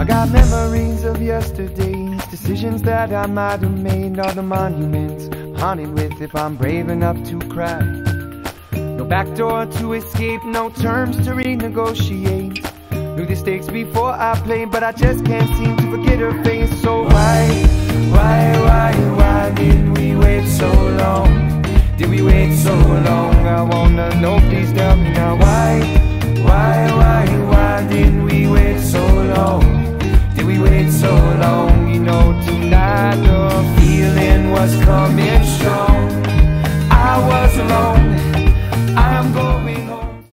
got memories of yesterday's decisions that I might have made. All the monuments I'm haunted with if I'm brave enough to cry. No back door to escape, no terms to renegotiate. Knew the stakes before I played, but I just can't seem to forget her face. So why did we wait so long? Did we wait so long? I wanna know, please tell me now. Why